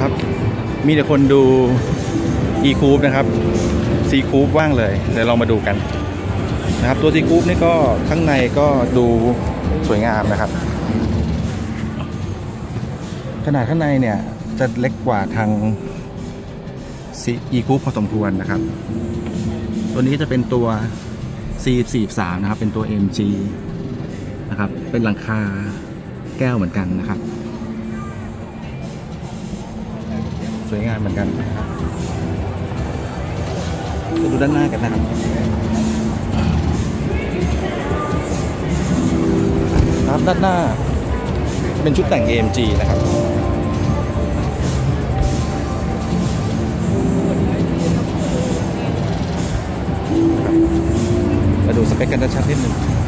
ครับมีแต่คนดู E Coupe นะครับ C Coupe ว่างเลยเดี๋ยวเรามาดูกันนะครับตัว C Coupe นี่ก็ข้างในก็ดูสวยงามนะครับขนาดข้างในเนี่ยจะเล็กกว่าทาง E Coupe พอสมควรนะครับตัวนี้จะเป็นตัว C43 นะครับเป็นตัว MG นะครับเป็นหลังคาแก้วเหมือนกันนะครับสวยงามเหมือนกันนะครับมาดูด้านหน้ากันนะครับครับด้านหน้าเป็นชุดแต่ง AMG นะครับมาดูสเปคกันชัดๆนิดนึง